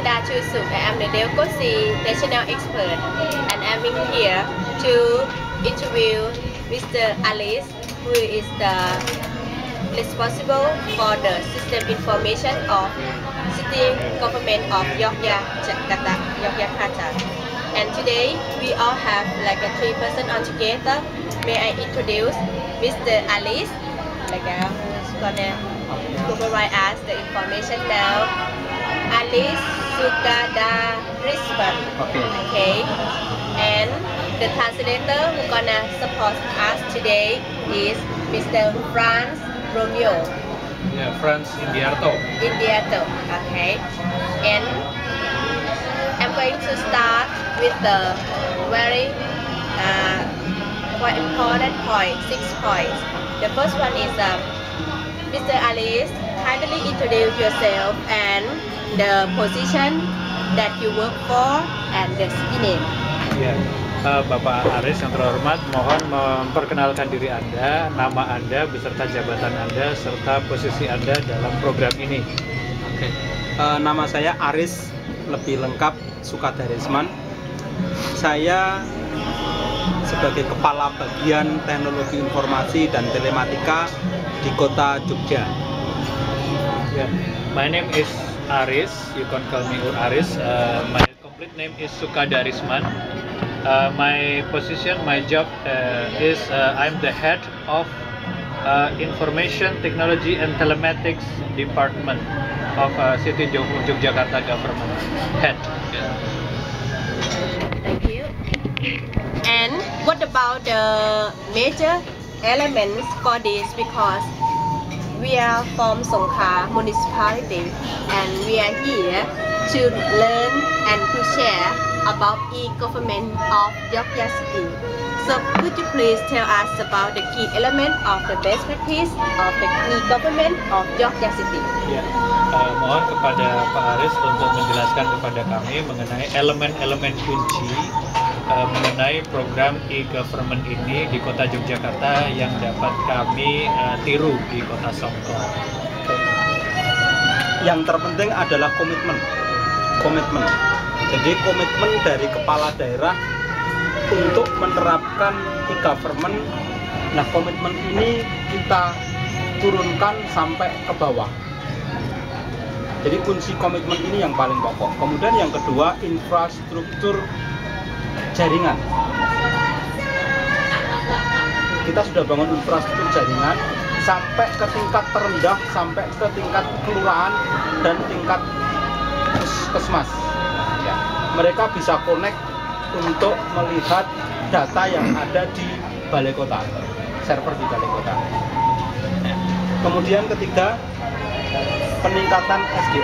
Sudha Chusuk. I am the Delcosi national expert, and I'm here to interview Mr. Alice, who is the responsible for the system information of city government of Yogyakarta. And today we all have like a 3 person on together. May I introduce Mr. Alice, who's gonna provide us the information now. Alice Sukadarisman. Okay. And the translator who gonna support us today is Mr. Franz Romeo. Yeah, Franz Indiarto. Okay. And I'm going to start with the very quite important point, 6 points. The first one is Mr. Alice, kindly introduce yourself and the position that you work for and the city name. Ya, Bapak Aris yang terhormat, mohon memperkenalkan diri Anda, nama Anda, beserta jabatan Anda, serta posisi Anda dalam program ini. Oke. Nama saya Aris, lebih lengkap Sukadarisman. Saya sebagai Kepala Bagian Teknologi Informasi dan Telematika di Kota Jogja. Yeah. My name is Aris, you can call me Aris. My complete name is Sukadarisman. My position, my job is I'm the head of Information Technology and Telematics Department of City Yogyakarta Government. Head. Yeah. Thank you. And what about the major elements for this? Because we are from Songkhla municipality and we are here to learn and to share about e-government of Yogyakarta City. So could you please tell us about the key element of the best practice of the e-government of Yogyakarta City? Ya, mohon kepada Pak Aris untuk menjelaskan kepada kami mengenai elemen-elemen kunci mengenai program e-government ini di Kota Yogyakarta yang dapat kami tiru di Kota Songkla. Yang terpenting adalah komitmen. Jadi komitmen dari kepala daerah untuk menerapkan e-government. Nah, komitmen ini kita turunkan sampai ke bawah. Jadi kunci komitmen ini yang paling pokok. Kemudian yang kedua, infrastruktur jaringan. Kita sudah bangun infrastruktur jaringan sampai ke tingkat terendah, sampai ke tingkat kelurahan dan tingkat puskesmas. Ya, mereka bisa connect untuk melihat data yang ada di balai kota, server di balai kota. Kemudian ketiga, peningkatan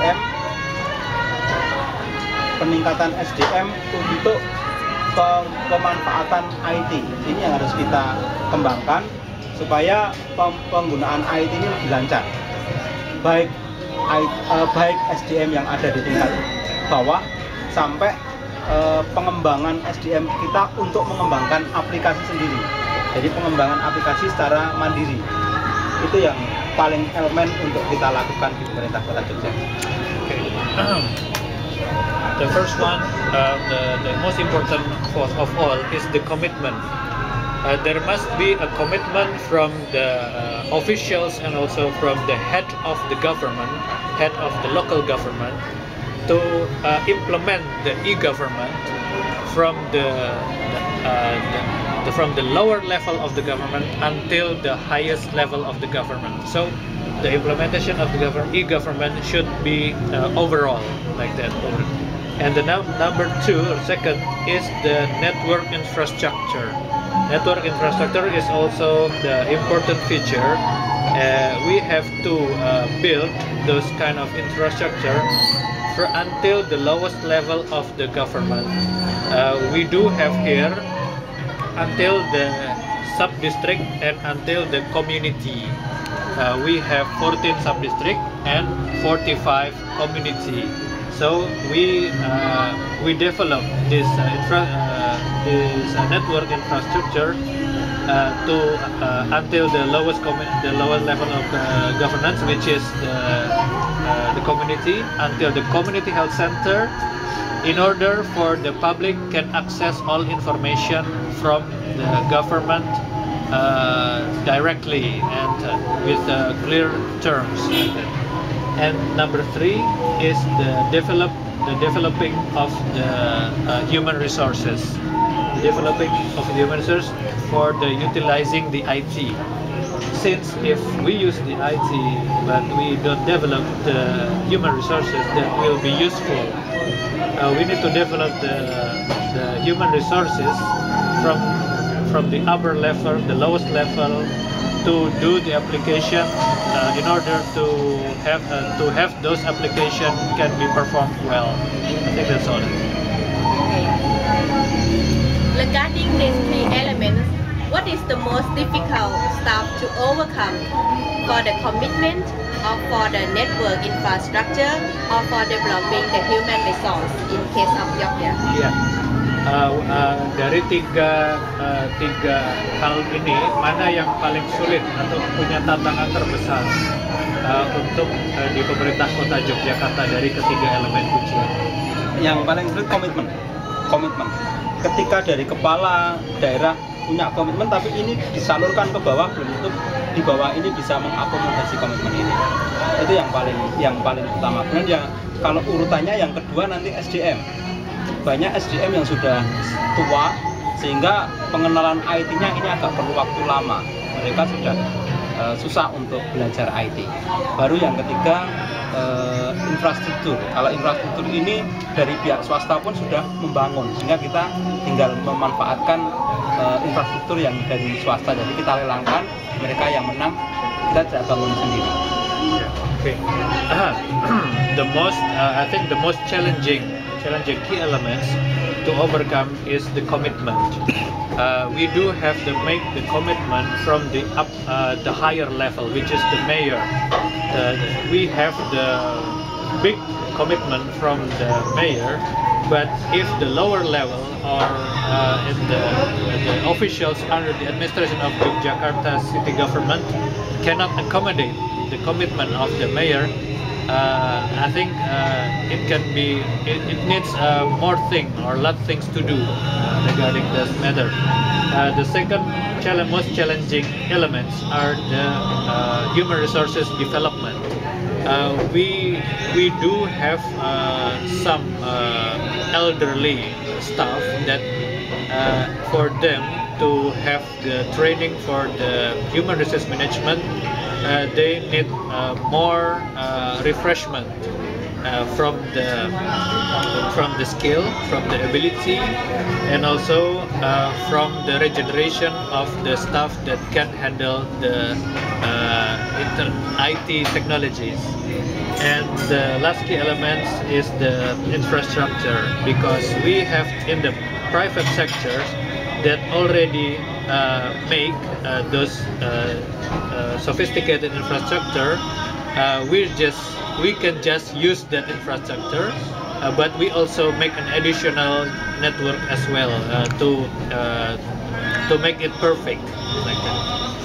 SDM untuk pemanfaatan IT. Ini yang harus kita kembangkan supaya penggunaan IT ini lebih lancar. Baik SDM yang ada di tingkat bawah sampai pengembangan SDM kita untuk mengembangkan aplikasi sendiri. Jadi pengembangan aplikasi secara mandiri. Itu yang paling elemen untuk kita lakukan di pemerintah Kota Jogja. Okay. The first one, the most important of all is the commitment. There must be a commitment from the officials and also from the head of the government, head of the local government, to implement the e-government from from the lower level of the government until the highest level of the government. So the implementation of the e-government should be overall like that. And the number two, or second, is the network infrastructure. Network infrastructure is also the important feature. We have to build those kind of infrastructure until the lowest level of the government. We do have here until the sub-district and until the community. We have 14 sub-district and 45 community. So we develop this this network infrastructure to until the lowest level of governance, which is the community, until the community health center, in order for the public can access all information from the government directly and with clear terms. And number 3 is the developing of the human resources, developing of the human resources for the utilizing the IT. Since if we use the IT but we don't develop the human resources that will be useful, we need to develop the human resources from the upper level, the lowest level, to do the application in order to have those applications can be performed well. I think that's all. Okay. Regarding these 3 elements, what is the most difficult stuff to overcome for the commitment or for the network infrastructure or for developing the human resource in case of Yogyakarta? Iya. Dari tiga hal ini, mana yang paling sulit atau punya tantangan terbesar untuk di pemerintah kota Yogyakarta dari ketiga elemen kunci? Yang paling sulit komitmen. Ketika dari kepala daerah punya komitmen, tapi ini disalurkan ke bawah, belum tentu di bawah ini bisa mengakomodasi komitmen ini. Itu yang paling utama. Kemudian kalau urutannya yang kedua nanti SDM. Banyak SDM yang sudah tua sehingga pengenalan IT-nya ini agak perlu waktu lama. Mereka sudah susah untuk belajar IT. Baru yang ketiga infrastruktur. Kalau infrastruktur ini dari pihak swasta pun sudah membangun, sehingga kita tinggal memanfaatkan infrastruktur yang dari swasta. Jadi kita lelangkan, mereka yang menang, kita tidak bangun sendiri. Okay. I think the most challenging key elements to overcome is the commitment. We do have to make the commitment from the higher level, which is the mayor. We have the big commitment from the mayor, but if the lower level or in the officials under the administration of Yogyakarta city government cannot accommodate the commitment of the mayor, I think it needs more thing or a lot of things to do regarding this matter. The second most challenging elements are the human resources development. We do have some elderly staff that for them to have the training for the human resource management, they need more refreshment from the skill, from the ability, and also from the regeneration of the staff that can handle the IT technologies. And the last key element is the infrastructure, because we have in the private sectors that already make those sophisticated infrastructure. We can just use that infrastructure, but we also make an additional network as well to make it perfect, like that.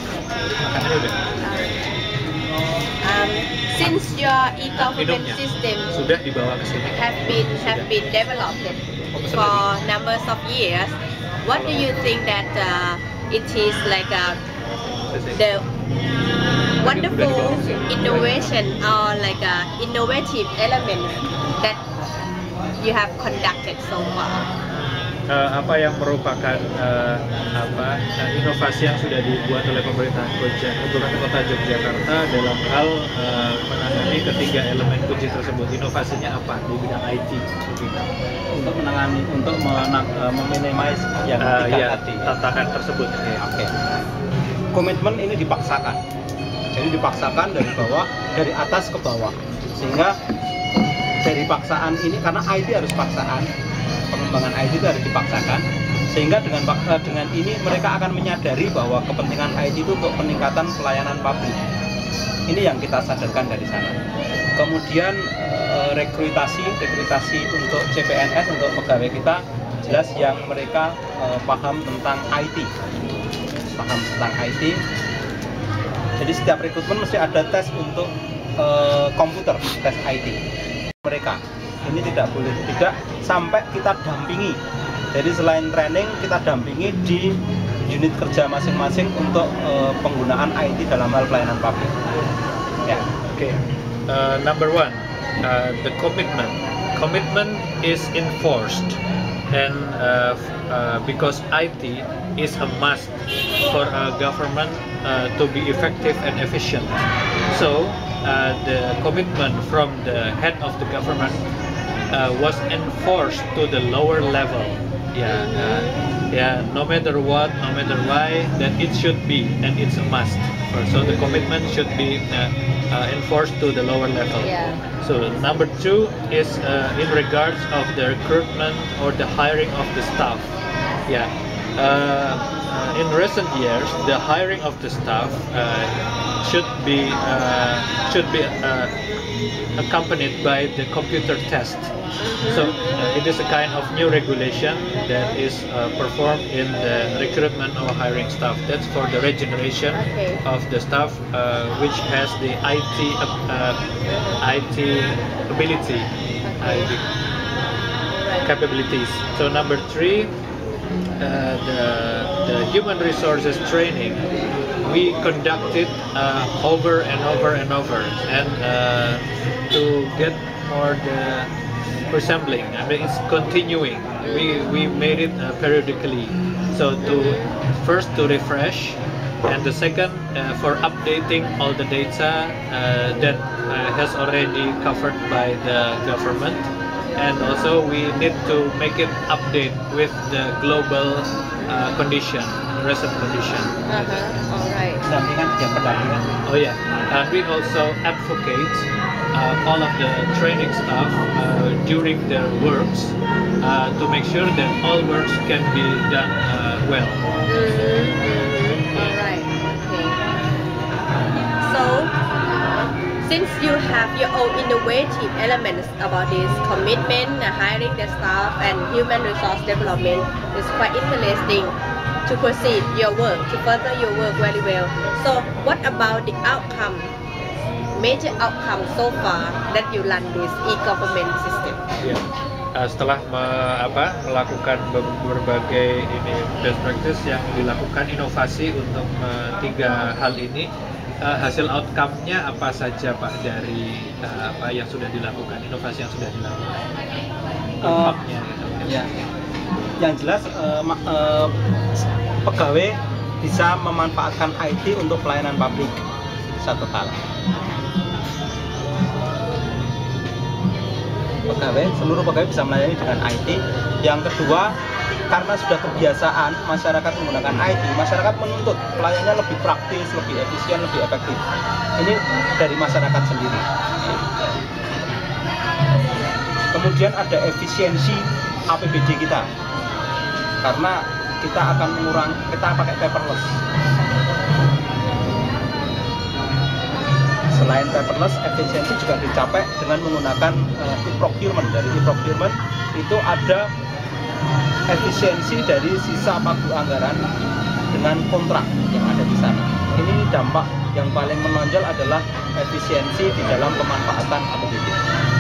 Since your e-government system sudah dibawa ke sini, have been developed for numbers of years, what do you think that it is like the wonderful innovation or like innovative element that you have conducted so far? Apa yang merupakan inovasi yang sudah dibuat oleh pemerintah kota Yogyakarta dalam hal menangani ketiga elemen kunci tersebut? Inovasinya apa di bidang IT? Untuk meminimais yang tadi tantangan tersebut. Oke. Komitmen ini dipaksakan. Jadi dipaksakan dari bawah, dari atas ke bawah. Sehingga dari paksaan ini, karena IT harus paksaan, pengembangan IT itu harus dipaksakan, sehingga dengan ini mereka akan menyadari bahwa kepentingan IT itu untuk peningkatan pelayanan publik. Ini yang kita sadarkan dari sana. Kemudian rekrutasi untuk CPNS, untuk pegawai kita jelas yang mereka paham tentang IT. Jadi setiap rekrutmen mesti ada tes untuk komputer, tes IT mereka. Ini tidak boleh tidak sampai kita dampingi. Jadi selain training, kita dampingi di unit kerja masing-masing untuk penggunaan IT dalam hal pelayanan publik. Ya. Okay. Number one, the commitment. Commitment is enforced, and because IT is a must for a government to be effective and efficient. So the commitment from the head of the government was enforced to the lower level. No matter what, no matter why, that it should be, and it's a must. So the commitment should be enforced to the lower level. Yeah. So number two is in regards of the recruitment or the hiring of the staff. In recent years, the hiring of the staff should be accompanied by the computer test. So it is a kind of new regulation that is performed in the recruitment or hiring staff. That's for the regeneration of the staff which has the IT ability, IT capabilities. So number three, the human resources training we conducted over and over and over, and to get more the resembling. I mean, it's continuing. We made it periodically. So first to refresh, and the second for updating all the data that has already covered by the government, and also we need to make it update with the global condition, recent condition. All right. Oh yeah, and we also advocate all of the training staff during their works to make sure that all works can be done well. All right. Okay. So, since you have your own innovative elements about this commitment, hiring the staff, and human resource development, it's quite interesting to proceed your work, to further your work very well. So, what about the outcome? Major outcome so far that you run this e-government system? Setelah melakukan berbagai ini best practice yang dilakukan, inovasi untuk tiga hal ini, hasil outcome-nya apa saja Pak dari apa yang sudah dilakukan, inovasi yang sudah dilakukan? Impact-nya gitu. Ya. Yang jelas pegawai bisa memanfaatkan IT untuk pelayanan publik, satu hal. Seluruh pegawai bisa melayani dengan IT. Yang kedua, karena sudah kebiasaan masyarakat menggunakan IT, masyarakat menuntut pelayanannya lebih praktis, lebih efisien, lebih efektif. Ini dari masyarakat sendiri. Kemudian ada efisiensi APBD kita, karena kita akan mengurangi, kita pakai paperless. Selain paperless, efisiensi juga dicapai dengan menggunakan e-procurement. Dari e-procurement itu ada efisiensi dari sisa pagu anggaran dengan kontrak yang ada di sana. Ini dampak yang paling menonjol adalah efisiensi di dalam pemanfaatan APBD.